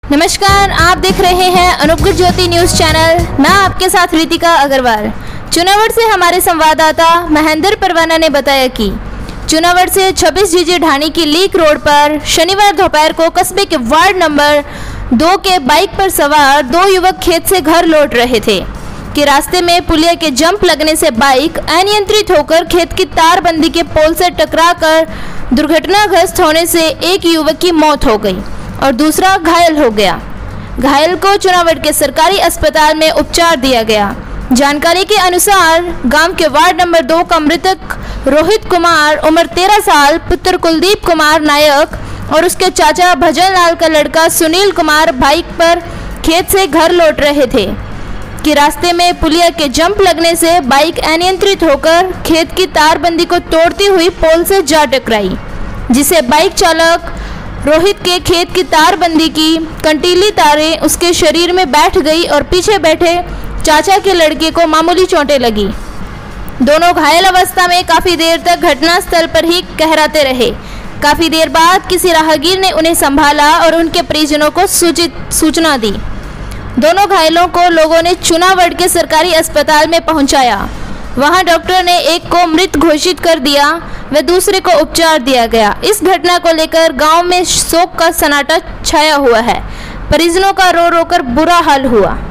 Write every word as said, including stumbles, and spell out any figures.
नमस्कार, आप देख रहे हैं अनुपगढ़ ज्योति न्यूज चैनल। मैं आपके साथ रितिका अग्रवाल। चुनावड़ से हमारे संवाददाता महेंद्र परवाना ने बताया कि चुनावड़ से छब्बीस जीजे ढाणी की लीक रोड पर शनिवार दोपहर को कस्बे के वार्ड नंबर दो के बाइक पर सवार दो युवक खेत से घर लौट रहे थे कि रास्ते में पुलिया के जंप लगने से बाइक अनियंत्रित होकर खेत की तारबंदी के पोल से टकराकर दुर्घटनाग्रस्त होने से एक युवक की मौत हो गई और दूसरा घायल हो गया। घायल को चुनावड़ के सरकारी अस्पताल में उपचार दिया गया। जानकारी के अनुसार गांव के वार्ड नंबर दो का मृतक रोहित कुमार उम्र तेरह साल पुत्र कुलदीप कुमार नायक और उसके चाचा भजन लाल का लड़का सुनील कुमार बाइक पर खेत से घर लौट रहे थे कि रास्ते में पुलिया के जंप लगने से बाइक अनियंत्रित होकर खेत की तारबंदी को तोड़ती हुई पोल से जा टकराई, जिसे बाइक चालक रोहित के खेत की तारबंदी की कंटीली तारें उसके शरीर में बैठ गई और पीछे बैठे चाचा के लड़के को मामूली चोटें लगी। दोनों घायल अवस्था में काफी देर तक घटनास्थल पर ही कहराते रहे। काफी देर बाद किसी राहगीर ने उन्हें संभाला और उनके परिजनों को सूचित सूचना दी। दोनों घायलों को लोगों ने चुनावड़ के सरकारी अस्पताल में पहुंचाया। वहां डॉक्टर ने एक को मृत घोषित कर दिया व दूसरे को उपचार दिया गया। इस घटना को लेकर गांव में शोक का सन्नाटा छाया हुआ है। परिजनों का रो रो कर बुरा हाल हुआ।